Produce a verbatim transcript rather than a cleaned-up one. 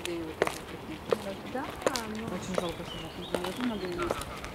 людей вот этих таких. Да, но Очень жалко, что у нас не надо иметь.